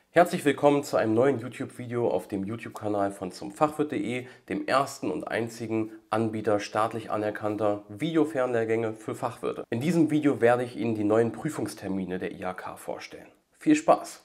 Herzlich willkommen zu einem neuen YouTube-Video auf dem YouTube-Kanal von zumfachwirt.de, dem ersten und einzigen Anbieter staatlich anerkannter Videofernlehrgänge für Fachwirte. In diesem Video werde ich Ihnen die neuen Prüfungstermine der IHK vorstellen. Viel Spaß!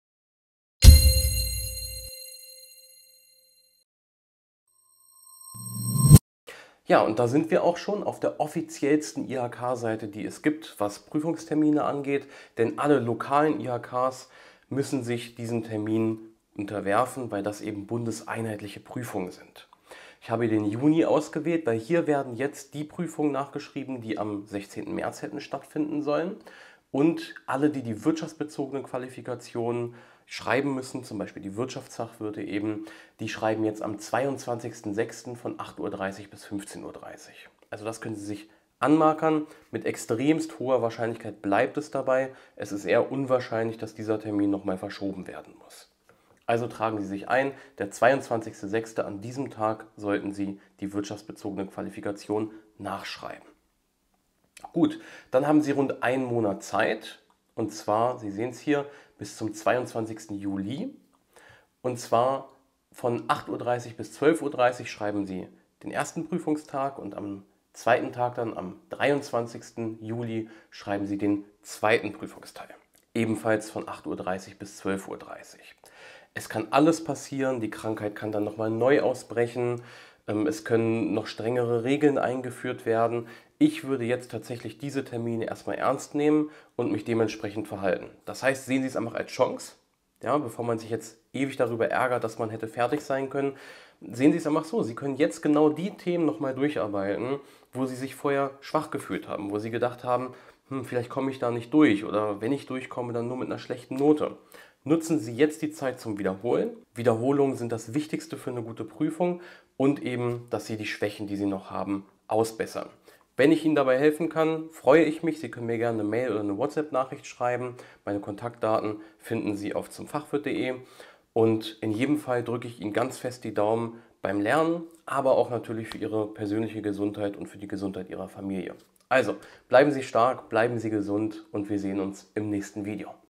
Ja, und da sind wir auch schon auf der offiziellsten IHK-Seite, die es gibt, was Prüfungstermine angeht, denn alle lokalen IHKs müssen sich diesem Termin unterwerfen, weil das eben bundeseinheitliche Prüfungen sind. Ich habe den Juni ausgewählt, weil hier werden jetzt die Prüfungen nachgeschrieben, die am 16. März hätten stattfinden sollen. Und alle, die die wirtschaftsbezogenen Qualifikationen schreiben müssen, zum Beispiel die Wirtschaftsfachwirte eben, die schreiben jetzt am 22.06. von 8:30 Uhr bis 15:30 Uhr. Also das können Sie sich anmarkern. Mit extremst hoher Wahrscheinlichkeit bleibt es dabei. Es ist eher unwahrscheinlich, dass dieser Termin nochmal verschoben werden muss. Also tragen Sie sich ein, der 22.06. an diesem Tag sollten Sie die wirtschaftsbezogene Qualifikation nachschreiben. Gut, dann haben Sie rund einen Monat Zeit, und zwar, Sie sehen es hier, bis zum 22. Juli. Und zwar von 8:30 Uhr bis 12:30 Uhr schreiben Sie den ersten Prüfungstag und am zweiten Tag dann am 23. Juli schreiben Sie den zweiten Prüfungsteil. Ebenfalls von 8:30 Uhr bis 12:30 Uhr. Es kann alles passieren, die Krankheit kann dann nochmal neu ausbrechen, es können noch strengere Regeln eingeführt werden. Ich würde jetzt tatsächlich diese Termine erstmal ernst nehmen und mich dementsprechend verhalten. Das heißt, sehen Sie es einfach als Chance, ja, bevor man sich jetzt ewig darüber ärgert, dass man hätte fertig sein können. Sehen Sie es einfach so, Sie können jetzt genau die Themen nochmal durcharbeiten, wo Sie sich vorher schwach gefühlt haben, wo Sie gedacht haben, vielleicht komme ich da nicht durch oder wenn ich durchkomme, dann nur mit einer schlechten Note. Nutzen Sie jetzt die Zeit zum Wiederholen. Wiederholungen sind das Wichtigste für eine gute Prüfung und eben, dass Sie die Schwächen, die Sie noch haben, ausbessern. Wenn ich Ihnen dabei helfen kann, freue ich mich. Sie können mir gerne eine Mail oder eine WhatsApp-Nachricht schreiben. Meine Kontaktdaten finden Sie auf zumfachwirt.de. Und in jedem Fall drücke ich Ihnen ganz fest die Daumen beim Lernen, aber auch natürlich für Ihre persönliche Gesundheit und für die Gesundheit Ihrer Familie. Also, bleiben Sie stark, bleiben Sie gesund und wir sehen uns im nächsten Video.